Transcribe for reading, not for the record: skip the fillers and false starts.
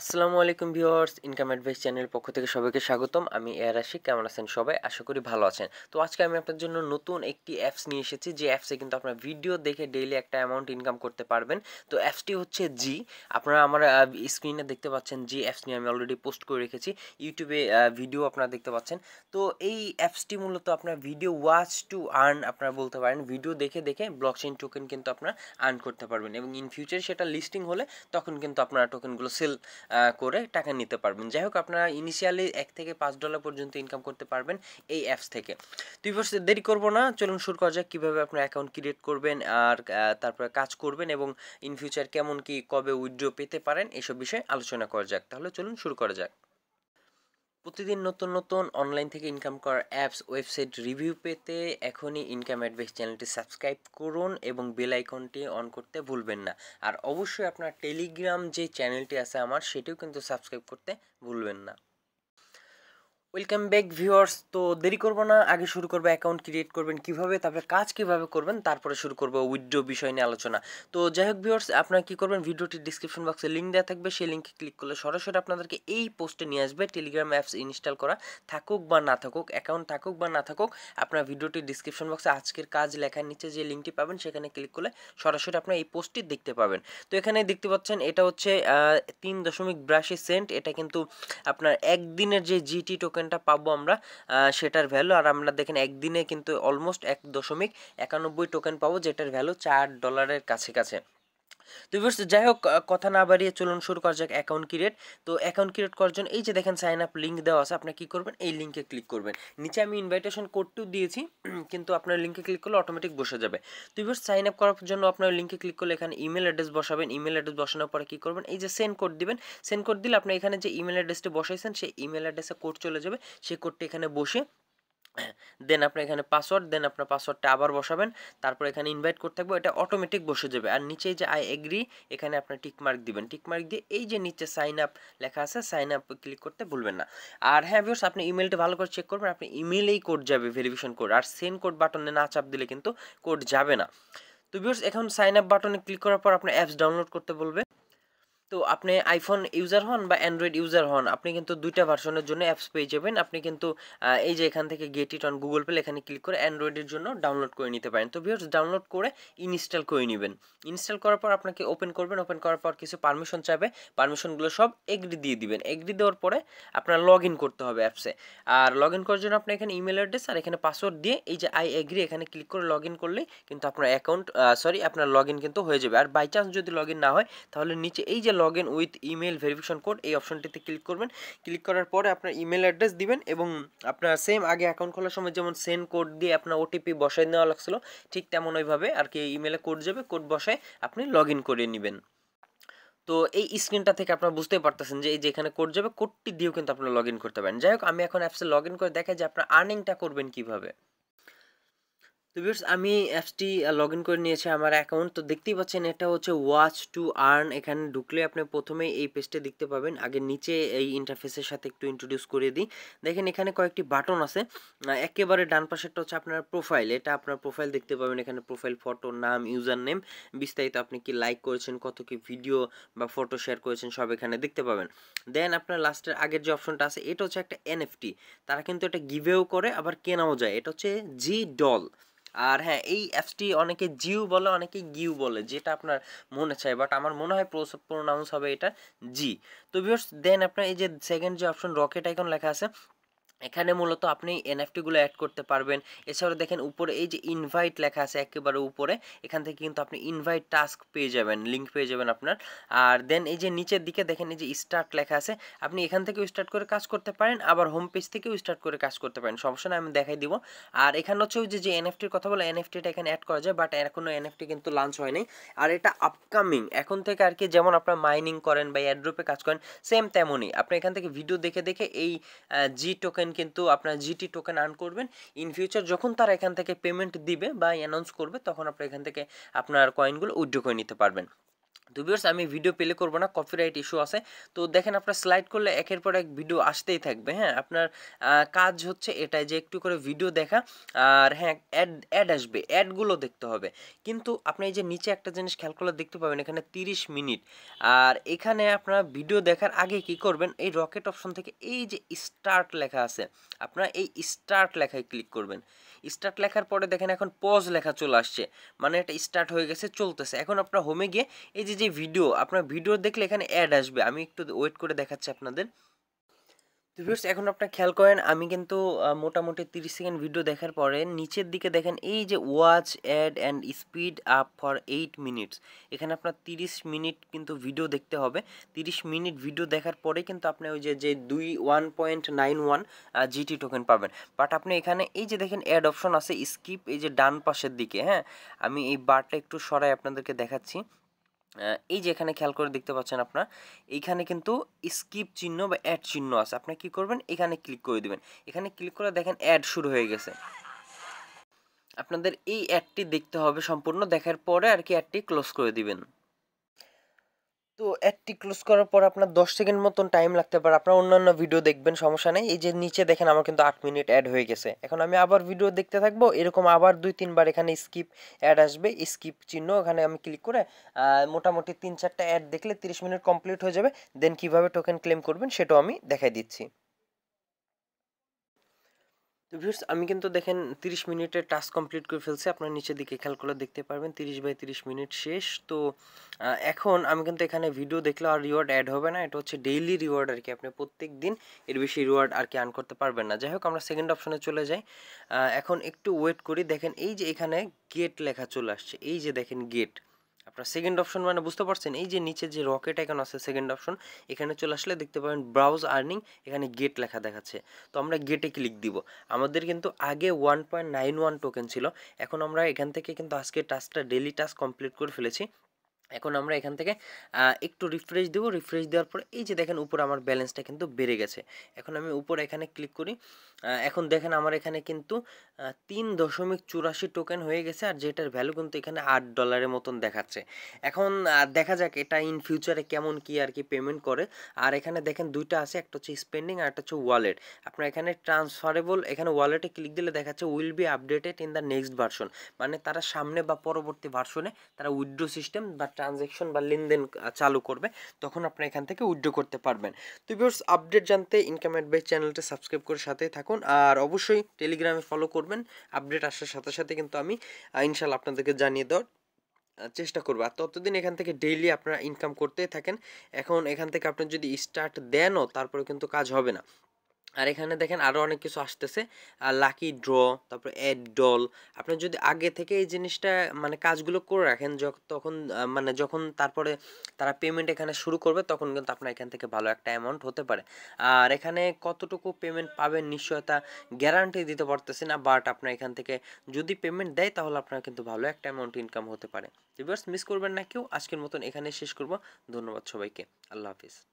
আসসালামু আলাইকুম viewers, income advice channel পক্ষ থেকে সবাইকে স্বাগতম। আমি এয়ার আশিক। কেমন আছেন সবাই? আশা করি ভালো আছেন। তো আজকে আমি আপনার জন্য নতুন একটি অ্যাপস নিয়ে এসেছি, যে অ্যাপসে কিন্তু আপনার ভিডিও দেখে ডেইলি একটা অ্যামাউন্ট ইনকাম করতে পারবেন। তো অ্যাপসটি হচ্ছে জি। আপনারা আমার স্ক্রিনে দেখতে পাচ্ছেন, জি অ্যাপস নিয়ে আমি অলরেডি পোস্ট করে রেখেছি। ইউটিউবে ভিডিও আপনারা দেখতে পাচ্ছেন। তো এই অ্যাপসটি মূলত আপনার ভিডিও ওয়াচ টু আর্ন আপনারা বলতে পারেন। ভিডিও দেখে দেখে ব্লকচেইন টোকেন কিন্তু আপনারা আর্ন করতে পারবেন, এবং ইন ফিউচার সেটা লিস্টিং হলে তখন কিন্তু আপনারা টোকেনগুলো সেল করে টাকা নিতে পারবেন। যাই হোক, আপনারা ইনিশিয়ালি $1 থেকে $5 পর্যন্ত ইনকাম করতে পারবেন এই অ্যাপস থেকে। তো দেরি করবো না, চলুন শুরু করা যাক কীভাবে আপনার অ্যাকাউন্ট ক্রিয়েট করবেন আর তারপরে কাজ করবেন, এবং ইন ফিউচার কেমন কি কবে উইথড্র পেতে পারেন এসব বিষয়ে আলোচনা করা যাক। তাহলে চলুন শুরু করা যাক। প্রতিদিন নতুন নতুন অনলাইন থেকে ইনকাম করার অ্যাপস, ওয়েবসাইট রিভিউ পেতে এখনই ইনকাম অ্যাডভাইস চ্যানেলটি সাবস্ক্রাইব করুন এবং বেল আইকনটি অন করতে ভুলবেন না। আর অবশ্যই আপনার টেলিগ্রাম যে চ্যানেলটি আছে আমার, সেটিও কিন্তু সাবস্ক্রাইব করতে ভুলবেন না। Welcome back viewers. তো দেরি করব না, আগে শুরু করবো অ্যাকাউন্ট ক্রিয়েট করবেন কিভাবে, তারপরে কাজ কিভাবে করবেন, তারপরে শুরু করবো উইথড্র বিষয় নিয়ে আলোচনা। তো যাই হোক ভিউয়ার্স, আপনারা কি করবেন, ভিডিওটির ডিসক্রিপশন বক্সে লিঙ্ক দেওয়া থাকবে, সেই লিঙ্কে ক্লিক করলে সরাসরি আপনাদেরকে এই পোস্টে নিয়ে আসবে। টেলিগ্রাম অ্যাপস ইনস্টল করা থাকুক বা না থাকুক, অ্যাকাউন্ট থাকুক বা না থাকুক, আপনার ভিডিওটির ডিসক্রিপশন বক্সে আজকের কাজ লেখার নিচে যে লিঙ্কটি পাবেন, সেখানে ক্লিক করলে সরাসরি আপনার এই পোস্টটি দেখতে পাবেন। তো এখানে দেখতে পাচ্ছেন, এটা হচ্ছে 3.82 সেন্ট। এটা কিন্তু আপনার একদিনের যে জিটি টোকেনটা পাবো আমরা, সেটার ভ্যালু। আর আমরা দেখেন একদিনে কিন্তু অলমোস্ট 1.91 টোকেন পাবো, যেটার ভ্যালু $4 কাছে। তো ভিউয়ার্স, যাই হোক, কথা না বাড়িয়ে চলুন শুরু করা যাক অ্যাকাউন্ট ক্রিয়েট। তো অ্যাকাউন্ট ক্রিয়েট করার জন্য এই যে দেখেন সাইন আপ লিঙ্ক দেওয়া আছে, আপনি কি করবেন, এই লিঙ্কে ক্লিক করবেন। নিচে আমি ইনভাইটেশন কোডটিও দিয়েছি, কিন্তু আপনার লিঙ্কে ক্লিক করলে অটোমেটিক বসে যাবে। তো ভিউয়ার্স, সাইন আপ করার জন্য আপনার লিঙ্কে ক্লিক করলে এখানে ইমেল অ্যাড্রেস বসাবেন। ইমেল অ্যাড্রেস বসানোর পরে কি করবেন, এই যে সেন্ড কোড দিবেন। সেন্ড কোড দিলে আপনি এখানে যে ইমেল অ্যাড্রেসটি বসাইছেন, সেই ইমেল অ্যাড্রেসে কোড চলে যাবে। সেই কোডটি এখানে বসে দেন আপনি এখানে পাসওয়ার্ড দেন, আপনার পাসওয়ার্ডটা আবার বসাবেন। তারপর এখানে ইনভাইট করতে থাকবো, এটা অটোমেটিক বসে যাবে। আর নিচে যে আই এগ্রি, এখানে আপনার টিকমার্ক দিবেন। টিকমার্ক দিয়ে এই যে নিচে সাইন আপ লেখা আছে, সাইন আপ ক্লিক করতে ভুলবেন না। আর হ্যাঁ ভিউয়ার্স, আপনি ইমেলটা ভালো করে চেক করবেন, আপনি ইমেলেই কোড যাবে, ভেরিফিকেশন কোড। আর সেন্ড কোড বাটনে না চাপ দিলে কিন্তু কোড যাবে না। তো ভিউয়ার্স, এখন সাইন আপ বাটনে ক্লিক করার পর আপনার অ্যাপস ডাউনলোড করতে বলবে। তো আপনি আইফোন ইউজার হন বা অ্যান্ড্রয়েড ইউজার হন, আপনি কিন্তু দুইটা ভার্সনের জন্য অ্যাপস পেয়ে যাবেন। আপনি কিন্তু এই যে এখান থেকে get it on Google Play, এখানে ক্লিক করে অ্যান্ড্রয়েডের জন্য ডাউনলোড করে নিতে পারেন। তো ভিউয়ার্স, ডাউনলোড করে ইনস্টল করে নেবেন। ইনস্টল করার পর আপনাকে ওপেন করবেন। ওপেন করার পর কিছু পারমিশন চাইবে, পারমিশনগুলো সব এগ্রি দিয়ে দিবেন। এগ্রি দেওয়ার পরে আপনার লগ ইন করতে হবে অ্যাপসে। আর লগ ইন করার জন্য আপনি এখানে ইমেল অ্যাড্রেস আর এখানে পাসওয়ার্ড দিয়ে এই যে আই এগ্রি এখানে ক্লিক করে লগ ইন করলেই কিন্তু আপনার অ্যাকাউন্ট আপনার লগ ইন কিন্তু হয়ে যাবে। আর বাই চান্স যদি লগ ইন না হয়, তাহলে নিচে এই যে log in with email verification code, এই অপশনটিতে ক্লিক করবেন। ক্লিক করার পরে আপনার ইমেল অ্যাড্রেস দিবেন, এবং আপনার সেম আগে অ্যাকাউন্ট খোলার সময় যেমন সেন্ড কোড দিয়ে আপনার ওটিপি বসাই নেওয়া লাগছিল, ঠিক তেমন ওইভাবে আর কি ইমেলে কোড যাবে, কোড বসায় আপনি লগ ইন করে নেবেন। তো এই স্ক্রিনটা থেকে আপনারা বুঝতেই পারতেছেন যে এই যে এখানে কোড যাবে, কোডটি দিয়েও কিন্তু আপনারা লগ ইন করতে পারেন। যাই হোক, আমি এখন অ্যাপসে লগ ইন করে দেখাই যে আপনার আর্নিংটা করবেন কিভাবে। তো ভিউয়ার্স, আমি অ্যাপসটি লগ ইন করে নিয়েছি আমার অ্যাকাউন্ট। তো দেখতেই পাচ্ছেন, এটা হচ্ছে ওয়াচ টু আর্ন। এখানে ঢুকলে আপনি প্রথমেই এই পেজটা দেখতে পাবেন। আগে নিচে এই ইন্টারফেসের সাথে একটু ইন্ট্রোডিউস করে দিই। দেখেন এখানে কয়েকটি বাটন আছে। একেবারে ডান পাশেরটা হচ্ছে আপনার প্রোফাইল। এটা আপনার প্রোফাইল দেখতে পাবেন, এখানে প্রোফাইল ফটো, নাম, ইউজার নেম, বিস্তারিত আপনি কি লাইক করেছেন, কত কি ভিডিও বা ফটো শেয়ার করেছেন, সব এখানে দেখতে পাবেন। দেন আপনার লাস্টের আগের যে অপশনটা আছে, এটা হচ্ছে একটা এনএফটি। তারা কিন্তু এটা গিভেও করে, আবার কেনাও যায়। এটা হচ্ছে জি ডল। আর হ্যাঁ, এই অ্যাপসটি অনেকে জিও বলে, অনেকে গিউ বলে, যেটা আপনার মনে চায়, বাট আমার মনে হয় প্রোনাউন্স হবে এটা জি। তো ভিউয়ার্স, দেন আপনার এই যে সেকেন্ড যে অপশন রকেট আইকন লেখা আছে, এখানে মূলত আপনি এনএফটিগুলো অ্যাড করতে পারবেন। এছাড়াও দেখেন উপরে এই যে ইনভাইট লেখা আছে একেবারে উপরে, এখান থেকে কিন্তু আপনি ইনভাইট টাস্ক পেয়ে যাবেন, লিঙ্ক পেয়ে যাবেন আপনার। আর দেন এই যে নিচের দিকে দেখেন এই যে স্টার্ট লেখা আছে, আপনি এখান থেকেও স্টার্ট করে কাজ করতে পারেন, আবার হোম পেজ থেকেও স্টার্ট করে কাজ করতে পারেন, সমস্যা না, আমি দেখাই দিব। আর এখানে হচ্ছে ওই যে এনএফটির কথা বলে, এনএফটিটা এখানে অ্যাড করা যায়, বাট এখনো এনএফটি কিন্তু লঞ্চ হয়নি। আর এটা আপকামিং, এখন থেকে আর কি, যেমন আপনার মাইনিং করেন বা এয়ারড্রপে কাজ করেন, সেম তেমনই আপনি এখান থেকে ভিডিও দেখে দেখে এই জি টোকেন কিন্তু আপনার জিটি টোকেন আর্ন করবেন। ইন ফিউচার যখন তারা এখান থেকে পেমেন্ট দিবে বা অ্যানাউন্স করবে, তখন আপনি এখান থেকে আপনার কয়েনগুলো উইথড্র করে নিতে পারবেন। তো ভিউয়ার্স আমি ভিডিও প্লে করব না, কপিরাইট ইস্যু আছে। তো দেখেন আপনার স্লাইড করলে একের পর এক ভিডিও আসতেই থাকবে। হ্যাঁ, আপনার কাজ হচ্ছে এটাই যে একটু করে ভিডিও দেখা, আর হ্যাঁ অ্যাড আসবে, অ্যাডগুলো দেখতে হবে। কিন্তু আপনি এই যে নিচে একটা জিনিস খেয়াল করলে দেখতে পাবেন এখানে 30 মিনিট। আর এখানে আপনারা ভিডিও দেখার আগে কি করবেন, এই রকেট অপশন থেকে এই যে স্টার্ট লেখা আছে, আপনারা এই স্টার্ট লেখায় ক্লিক করবেন। স্টার্ট লেখার পরে দেখেন এখন পজ লেখা চলে আসছে, মানে এটা স্টার্ট হয়ে গেছে, চলতেছে। এখন আপনার হোমে গিয়ে এই যে ভিডিও, আপনার ভিডিও দেখলে এখানে অ্যাড আসবে। আমি একটু ওয়েট করে দেখাচ্ছি আপনাদের। তো ভিউয়ার্স এখন আপনারা খেয়াল করেন আমি কিন্তু মোটামুটি 30 সেকেন্ড ভিডিও দেখার পরে নিচের দিকে দেখেন এই যে watch ad and speed up for 8 minutes, এখানে আপনার 30 মিনিট কিন্তু ভিডিও দেখতে হবে। 30 মিনিট ভিডিও দেখার পরে কিন্তু আপনি ওই যে 1.91 জিটি টোকেন পাবেন। বাট আপনি এখানে এই যে দেখেন অ্যাড অপশন আছে, স্কিপ এই যে ডান পাশের দিকে। হ্যাঁ, আমি এই বারটা একটু সরাই আপনাদেরকে দেখাচ্ছি। এই যে এখানে খেয়াল করে দেখতে পাচ্ছেন আপনার, এইখানে কিন্তু স্কিপ চিহ্ন বা অ্যাড চিহ্ন আছে। আপনি কি করবেন, এখানে ক্লিক করে দিবেন। এখানে ক্লিক করে দেখেন অ্যাড শুরু হয়ে গেছে। আপনাদের এই অ্যাডটি দেখতে হবে সম্পূর্ণ, দেখার পরে আর কি অ্যাডটি ক্লোজ করে দিবেন। তো অ্যাডটি ক্লোজ করার পর আপনার 10 সেকেন্ড মতন টাইম লাগতে পারে, আপনার অন্যান্য ভিডিও দেখবেন, সমস্যা নেই। এই যে নিচে দেখেন আমার কিন্তু 8 মিনিট অ্যাড হয়ে গেছে। এখন আমি আবার ভিডিও দেখতে থাকবো, এরকম আবার 2-3 বার এখানে স্কিপ অ্যাড আসবে, স্কিপ চিহ্ন, এখানে আমি ক্লিক করে মোটামুটি 3-4টা অ্যাড দেখলে 30 মিনিট কমপ্লিট হয়ে যাবে। দেন কিভাবে টোকেন ক্লেম করবেন সেটাও আমি দেখাই দিচ্ছি। তো ভিউয়ার্স আমি কিন্তু দেখেন 30 মিনিটের টাস্ক কমপ্লিট করে ফেলছি। আপনার নিচের দিকে খেয়াল করে দেখতে পারবেন 30/30 মিনিট শেষ। তো এখন আমি কিন্তু এখানে ভিডিও দেখলে আর রিওয়ার্ড অ্যাড হবে না, এটা হচ্ছে ডেইলি রিওয়ার্ড আর কি। আপনি প্রত্যেক দিন এর বেশি রিওয়ার্ড আর কি আর্ন করতে পারবেন না। যাই হোক আমরা সেকেন্ড অপশনে চলে যাই। এখন একটু ওয়েট করি, দেখেন এই যে এখানে গেট লেখা চলে আসছে, এই যে দেখেন গেট। আপনার সেকেন্ড অপশন মানে বুঝতে পারছেন, এই যে নিচে যে রকেট আইকন আছে সেকেন্ড অপশন, এখানে চলে আসলে দেখতে পাবেন ব্রাউজ আর্নিং, এখানে গেট লেখা দেখাচ্ছে। তো আমরা গেটে ক্লিক দিব। আমাদের কিন্তু আগে 1.91 টোকেন ছিল, এখন আমরা এখান থেকে কিন্তু আজকে টাস্কটা ডেইলি টাস্ক কমপ্লিট করে ফেলেছি। এখন আমরা এখান থেকে একটু রিফ্রেশ দেবো, রিফ্রেশ দেওয়ার পরে এই যে দেখেন উপরে আমার ব্যালেন্সটা কিন্তু বেড়ে গেছে। এখন আমি উপরে এখানে ক্লিক করি, এখন দেখেন আমার এখানে কিন্তু 3.84 টোকেন হয়ে গেছে, আর যেটার ভ্যালু কিন্তু এখানে $8 মতন দেখাচ্ছে। এখন দেখা যাক এটা ইন ফিউচারে কেমন কি আর কি পেমেন্ট করে। আর এখানে দেখেন দুইটা আছে, একটা হচ্ছে স্পেন্ডিং আর একটা হচ্ছে ওয়ালেট। আপনার এখানে ট্রান্সফারেবল, এখানে ওয়ালেটে ক্লিক দিলে দেখাচ্ছে will be updated in the next version, মানে তারা সামনে বা পরবর্তী ভার্সনে তারা উইথড্র সিস্টেম বা ট্রানজ্যাকশন বা লেনদেন চালু করবে, তখন আপনি এখান থেকে উইথড্র করতে পারবেন। তো ভিউয়ার্স আপডেট জানতে ইনকাম অ্যাডভাইস চ্যানেলটা সাবস্ক্রাইব করে সাথেই থাকুন, আর অবশ্যই টেলিগ্রামে ফলো করবেন। আপডেট আসার সাথে সাথে কিন্তু আমি ইনশাল্লাহ আপনাদেরকে জানিয়ে দেওয়ার চেষ্টা করবো। আর ততদিন এখান থেকে ডেইলি আপনারা ইনকাম করতেই থাকেন। এখন এখান থেকে আপনি যদি স্টার্ট দেনও তারপরে কিন্তু কাজ হবে না। আর এখানে দেখেন আরও অনেক কিছু আসতেছে, লাকি ড্র, তারপরে অ্যাড ডল। আপনি যদি আগে থেকে এই জিনিসটা মানে কাজগুলো করে রাখেন, তখন মানে যখন তারপরে তারা পেমেন্ট এখানে শুরু করবে তখন কিন্তু আপনার এখান থেকে ভালো একটা অ্যামাউন্ট হতে পারে। আর এখানে কতটুকু পেমেন্ট পাবেন নিশ্চয়তা গ্যারান্টি দিতে পারতেছি না, বাট আপনার এখান থেকে যদি পেমেন্ট দেয় তাহলে আপনার কিন্তু ভালো একটা অ্যামাউন্ট ইনকাম হতে পারে। ভিউয়ার্স মিস করবেন না কেউ। আজকের মতন এখানে শেষ করব। ধন্যবাদ সবাইকে। আল্লাহ হাফিজ।